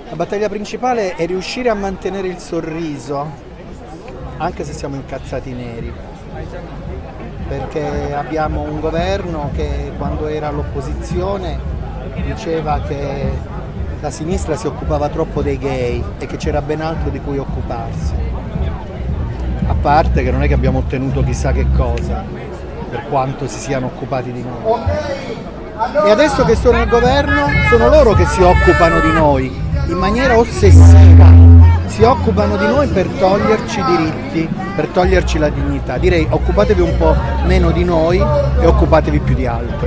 La battaglia principale è riuscire a mantenere il sorriso, anche se siamo incazzati neri, perché abbiamo un governo che quando era all'opposizione diceva che la sinistra si occupava troppo dei gay e che c'era ben altro di cui occuparsi. A parte che non è che abbiamo ottenuto chissà che cosa, per quanto si siano occupati di noi. E adesso che sono al governo sono loro che si occupano di noi in maniera ossessiva, si occupano di noi per toglierci i diritti, per toglierci la dignità. Direi occupatevi un po' meno di noi e occupatevi più di altro.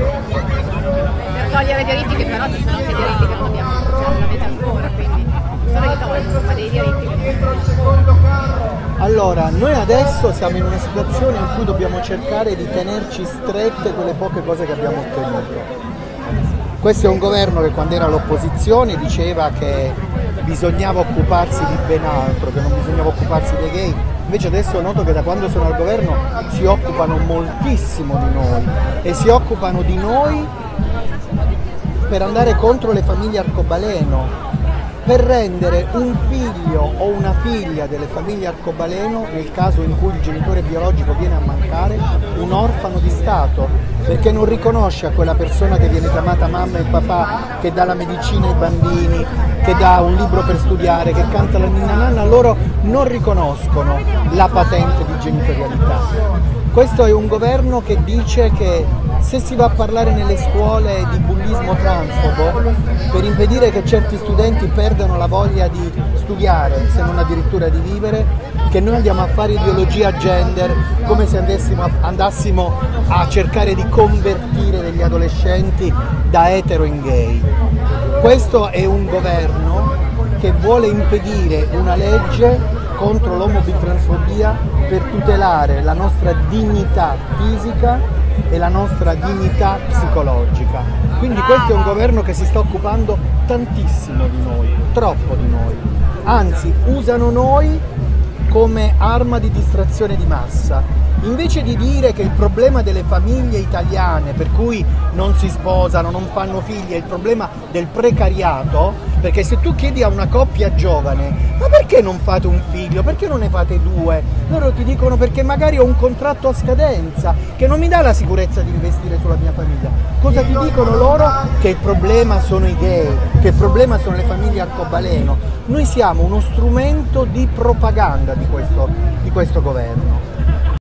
Per togliere diritti che però ci sono anche diritti che non abbiamo, cioè non avete ancora, quindi solo di togliere, ma dei diritti che non abbiamo. Allora, noi adesso siamo in una situazione in cui dobbiamo cercare di tenerci strette quelle poche cose che abbiamo ottenuto. Questo è un governo che quando era all'opposizione diceva che bisognava occuparsi di ben altro, che non bisognava occuparsi dei gay, invece adesso noto che da quando sono al governo si occupano moltissimo di noi e si occupano di noi per andare contro le famiglie arcobaleno, per rendere un figlio o una figlia delle famiglie arcobaleno, nel caso in cui il genitore biologico viene a mancare, un orfano di Stato, perché non riconosce a quella persona che viene chiamata mamma e papà, che dà la medicina ai bambini, che dà un libro per studiare, che canta la ninna nanna, loro non riconoscono la patente di genitorialità. Questo è un governo che dice che se si va a parlare nelle scuole di bullismo transfobo, per impedire che certi studenti perdano la voglia di studiare, se non addirittura di vivere, che noi andiamo a fare ideologia gender come se andassimo a cercare di convertire degli adolescenti da etero in gay. Questo è un governo che vuole impedire una legge contro l'omobitransfobia per tutelare la nostra dignità fisica e la nostra dignità psicologica. Quindi questo è un governo che si sta occupando tantissimo di noi, troppo di noi. Anzi, usano noi come arma di distrazione di massa. Invece di dire che il problema delle famiglie italiane, per cui non si sposano, non fanno figli, è il problema del precariato, perché se tu chiedi a una coppia giovane ma perché non fate un figlio, perché non ne fate due? Loro ti dicono perché magari ho un contratto a scadenza che non mi dà la sicurezza di investire sulla mia famiglia. Cosa ti dicono loro? Che il problema sono i gay, che il problema sono le famiglie arcobaleno. Noi siamo uno strumento di propaganda di questo governo.